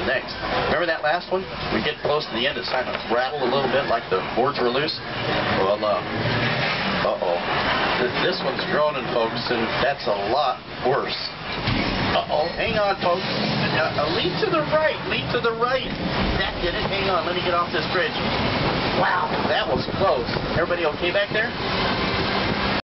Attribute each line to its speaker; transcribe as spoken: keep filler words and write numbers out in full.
Speaker 1: the next. Remember that last one? We get close to the end, it kind of rattled a little bit like the boards were loose. Well, uh, uh-oh. This one's groaning, folks, and that's a lot worse. Uh-oh. Hang on, folks. Uh, uh, lead to the right. Lead to the right. That did it. Hang on. Let me get off this bridge. Wow. That was close. Everybody okay back there?